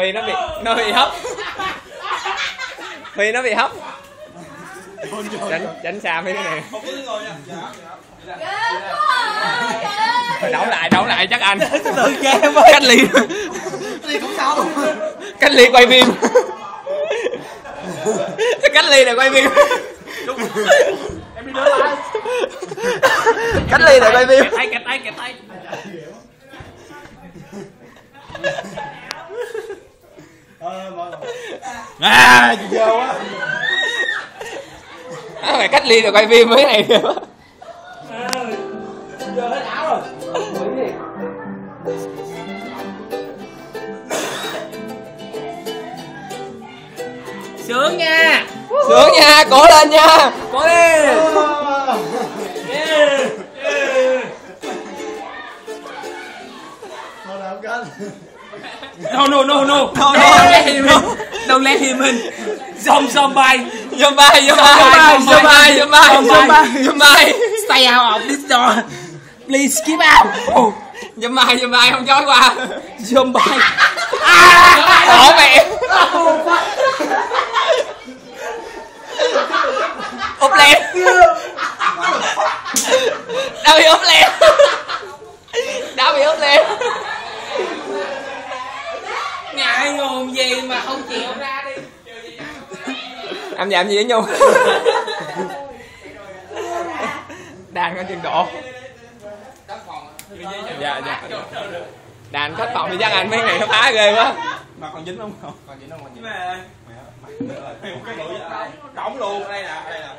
Huy nó bị hấp. Huy nó bị hấp. Tránh xa mấy cái này. Đấu lại chắc anh. Cách ly cũng sao. Cách ly quay phim. Cách ly này quay phim. Em đi đưa lại. Cách ly này quay phim. Kẹp tay. Chị dơ quá. Mày cách ly rồi quay phim mấy này kìa. Giờ hết áo rồi. Sướng nha. Sướng nha, cố lên nha. Cố lên. No. Don't let him in. Zombie. Stay out of this door. Please keep out. Zombie không chói qua. Zombie. Ủa mẹ. Úp lem. Đã bị úp lem. Ngại ngùng gì mà không chịu ra đi. Em làm gì với Nhung? Đàn có chừng độ. Dạ. Đàn khách phòng thì chắc anh mấy ngày nó phá ghê quá. Mà còn dính không? Còn dính. Cổng luôn. Đây nè.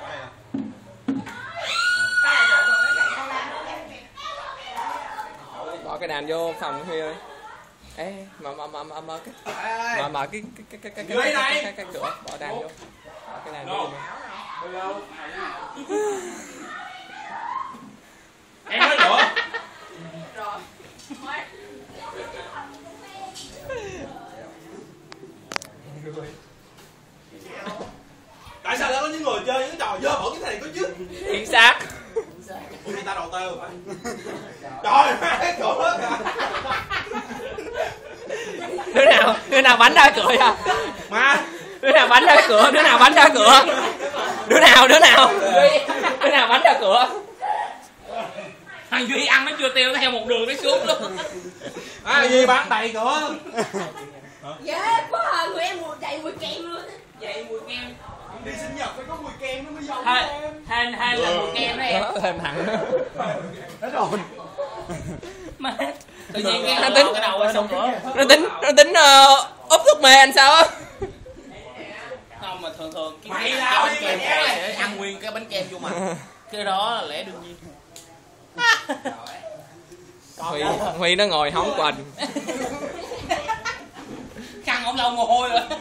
Bỏ cái đàn vô phòng Huy ơi. Ê, mở cái cửa, bỏ đàn vô. Bỏ cái đàn vô. Em nói nữa. Tại sao lại có những người chơi những trò dơ bẩn như thế này có chứ? Chính xác. Người ta đầu tư. Trời ơi, cửa Đứa nào bắn ra cửa à? mà Đứa nào bắn ra cửa? Đứa nào bắn ra cửa? Đứa nào bắn ra cửa? Thằng Duy ăn nó chưa tiêu, nó theo một đường nó xuống luôn. gì bắn đầy cửa. Dễ quá à, người em chạy mùi kem luôn. Vậy mùi kem. Đi sinh nhật phải có mùi kem nó mới giống em. Hên là mùi kem đó em. Thêm thẳng. Hết rồi. Má, tự nhiên cái Nó tính cái đầu xong nữa. Nó tính úp thuốc mê anh sao á? Không mà thường cái Mày cái lao bánh đi, kem mày phải sẽ ăn nguyên cái bánh kem vô mặt. Cái đó là lẽ đương nhiên. Huy nó ngồi hóng quần. Khăn ổng lâu mồ hôi rồi.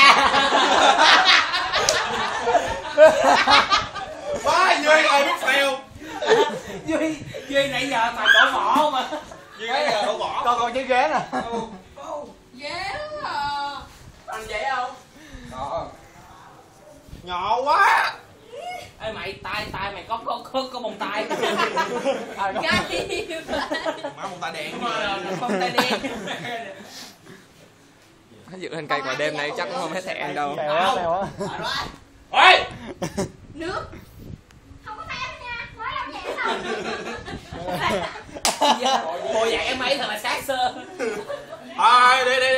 Quá Duy ơi biết fail. Duy nãy giờ mày đổ vỏ mà. Duy nãy giờ đổ vỏ. Còn chiếc ghế nè. Dễ quá à. Anh vậy không? Nhỏ quá. Ê mày, tay mày có bông tay. Gai. Má một tay đèn. Đúng rồi, bông tay đen. Nó dựng lên cây ngoài đêm nay chắc cũng không hết thẹn đâu. Ôi! Nước. Không có tem nha, mới làm vậy đâu. Cô dạy em ấy thật là sát sơ. Đi